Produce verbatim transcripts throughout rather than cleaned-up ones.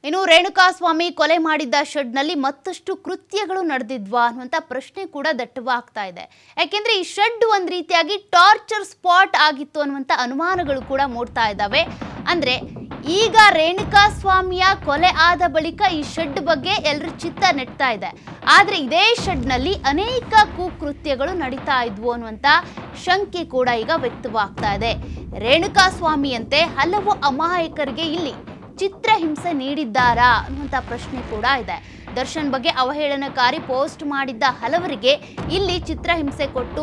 ಇನ್ನು ರೇಣುಕಾಸ್ವಾಮಿ ಕೊಲೆ ಮಾಡಿದ್ದ ಶೆಡ್ನಲ್ಲಿ ಮತ್ತಷ್ಟು ಕೃತ್ಯಗಳು ನಡೆದಿದ್ವಾ ಅನ್ನುವಂತ ಪ್ರಶ್ನೆ ಕೂಡ ದಟ್ಟವಾಗ್ತಾ ಇದೆ. ಯಾಕೆಂದ್ರೆ ಈ ಶೆಡ್ ಒಂದು ರೀತಿಯಾಗಿ ಟಾರ್ಚರ್ ಸ್ಪಾಟ್ ಆಗಿತ್ತು ಅನ್ನುವಂತ ಅನುಮಾನಗಳು ಕೂಡ ಮೂಡ್ತಾ ಇದ್ದಾವೆ. ಅಂದ್ರೆ ಈಗ ರೇಣುಕಾಸ್ವಾಮಿಯ ಕೊಲೆ ಆದ ಬಳಿಕ ಈ ಶೆಡ್ ಬಗ್ಗೆ ಎಲ್ಲರ ಚಿತ್ತ ನೆಟ್ತಾ ಇದೆ. ಆದ್ರೆ ಇದೇ ಶೆಡ್ನಲ್ಲಿ ಅನೇಕ ಕುಕೃತ್ಯಗಳು ನಡೀತಾ ಇದ್ವು ಅನ್ನುವಂತ ಶಂಕೆ ಕೂಡ ಈಗ ವ್ಯಕ್ತವಾಗ್ತಾ ಇದೆ. ರೇಣುಕಾಸ್ವಾಮಿಯಂತೆ ಹಲವು ಅಮಾಯಕರಿಗೆ ಇಲ್ಲಿ ಚಿತ್ರಹಿಂಸೆ ನೀಡಿದ್ದಾರಾ ಅನ್ನುವಂತ ಪ್ರಶ್ನೆ ಕೂಡ ಇದೆ. ದರ್ಶನ್ ಬಗ್ಗೆ ಅವಹೇಳನಕಾರಿ ಪೋಸ್ಟ್ ಮಾಡಿದ್ದ ಹಲವರಿಗೆ ಇಲ್ಲಿ ಚಿತ್ರಹಿಂಸೆ ಕೊಟ್ಟು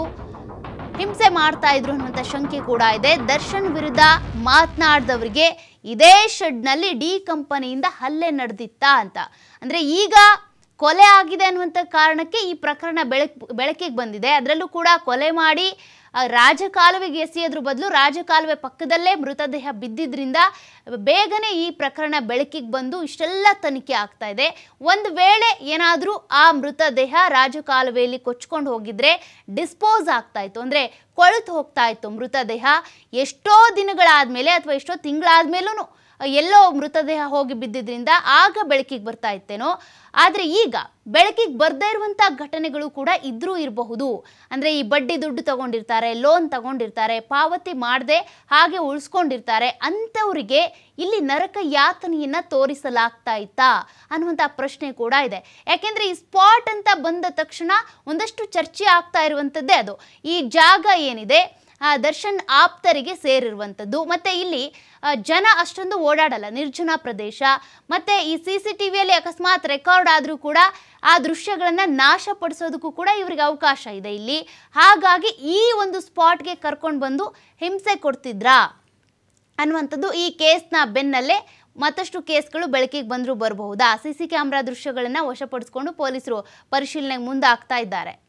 ಹಿಂಸೆ ಮಾಡ್ತಾ ಇದ್ರು ಅನ್ನುವಂತ ಶಂಕೆ ಕೂಡ ಇದೆ. ದರ್ಶನ್ ವಿರುದ್ಧ ಮಾತನಾಡಿದವರಿಗೆ ಇದೇ ಶೆಡ್ನಲ್ಲಿ ಡಿ ಕಂಪನಿಯಿಂದ ಹಲ್ಲೆ ನಡೆದಿತ್ತಾ ಅಂತ. ಅಂದ್ರೆ ಈಗ ಕೊಲೆ ಆಗಿದೆ ಅನ್ನುವಂಥ ಕಾರಣಕ್ಕೆ ಈ ಪ್ರಕರಣ ಬೆಳಕ್ ಬೆಳಕಿಗೆ ಬಂದಿದೆ. ಅದರಲ್ಲೂ ಕೂಡ ಕೊಲೆ ಮಾಡಿ ರಾಜಕಾಲುವೆಗೆ ಎಸೆಯೋದ್ರ ಬದಲು ರಾಜಕಾಲುವೆ ಪಕ್ಕದಲ್ಲೇ ಮೃತದೇಹ ಬಿದ್ದಿದ್ರಿಂದ ಬೇಗನೆ ಈ ಪ್ರಕರಣ ಬೆಳಕಿಗೆ ಬಂದು ಇಷ್ಟೆಲ್ಲ ತನಿಖೆ ಆಗ್ತಾ ಇದೆ. ಒಂದು ವೇಳೆ ಏನಾದರೂ ಆ ಮೃತದೇಹ ರಾಜಕಾಲುವೆಯಲ್ಲಿ ಕೊಚ್ಕೊಂಡು ಹೋಗಿದ್ರೆ ಡಿಸ್ಪೋಸ್ ಆಗ್ತಾ ಇತ್ತು, ಅಂದರೆ ಕೊಳೆತು ಹೋಗ್ತಾ ಇತ್ತು ಮೃತದೇಹ. ಎಷ್ಟೋ ದಿನಗಳಾದ್ಮೇಲೆ ಅಥವಾ ಎಷ್ಟೋ ತಿಂಗಳಾದ್ಮೇಲೂ ಎಲ್ಲೋ ಮೃತದೇಹ ಹೋಗಿ ಬಿದ್ದಿದ್ರಿಂದ ಆಗ ಬೆಳಕಿಗೆ ಬರ್ತಾ ಇತ್ತೇನೋ. ಆದರೆ ಈಗ ಬೆಳಕಿಗೆ ಬರ್ದೇ ಇರುವಂಥ ಘಟನೆಗಳು ಕೂಡ ಇದ್ರೂ ಇರಬಹುದು. ಅಂದರೆ ಈ ಬಡ್ಡಿ ದುಡ್ಡು ತಗೊಂಡಿರ್ತಾರೆ, ಲೋನ್ ತಗೊಂಡಿರ್ತಾರೆ, ಪಾವತಿ ಮಾಡದೆ ಹಾಗೆ ಉಳಿಸ್ಕೊಂಡಿರ್ತಾರೆ. ಅಂಥವರಿಗೆ ಇಲ್ಲಿ ನರಕ ಯಾತನೆಯನ್ನು ತೋರಿಸಲಾಗ್ತಾ ಇತ್ತಾ ಅನ್ನುವಂಥ ಪ್ರಶ್ನೆ ಕೂಡ ಇದೆ. ಯಾಕೆಂದರೆ ಈ ಸ್ಪಾಟ್ ಅಂತ ಬಂದ ತಕ್ಷಣ ಒಂದಷ್ಟು ಚರ್ಚೆ ಆಗ್ತಾ ಇರುವಂಥದ್ದೇ ಅದು. ಈ ಜಾಗ ಏನಿದೆ ದರ್ಶನ್ ಆಪ್ತರಿಗೆ ಸೇರಿರುವಂಥದ್ದು. ಮತ್ತು ಇಲ್ಲಿ ಜನ ಅಷ್ಟೊಂದು ಓಡಾಡಲ್ಲ, ನಿರ್ಜನ ಪ್ರದೇಶ. ಮತ್ತು ಈ ಸಿ ಸಿ ಟಿ ವಿಯಲ್ಲಿ ಅಕಸ್ಮಾತ್ ರೆಕಾರ್ಡ್ ಆದರೂ ಕೂಡ ಆ ದೃಶ್ಯಗಳನ್ನು ನಾಶಪಡಿಸೋದಕ್ಕೂ ಕೂಡ ಇವರಿಗೆ ಅವಕಾಶ ಇದೆ ಇಲ್ಲಿ. ಹಾಗಾಗಿ ಈ ಒಂದು ಸ್ಪಾಟ್ಗೆ ಕರ್ಕೊಂಡು ಬಂದು ಹಿಂಸೆ ಕೊಡ್ತಿದ್ರಾ ಅನ್ನುವಂಥದ್ದು ಈ ಕೇಸ್ನ ಬೆನ್ನಲ್ಲೇ ಮತ್ತಷ್ಟು ಕೇಸ್ಗಳು ಬೆಳಕಿಗೆ ಬಂದರೂ ಬರಬಹುದಾ? ಸಿ ಸಿ ಕ್ಯಾಮ್ರಾ ದೃಶ್ಯಗಳನ್ನು ವಶಪಡಿಸಿಕೊಂಡು ಪೊಲೀಸರು ಪರಿಶೀಲನೆಗೆ ಮುಂದಾಗ್ತಾ ಇದ್ದಾರೆ.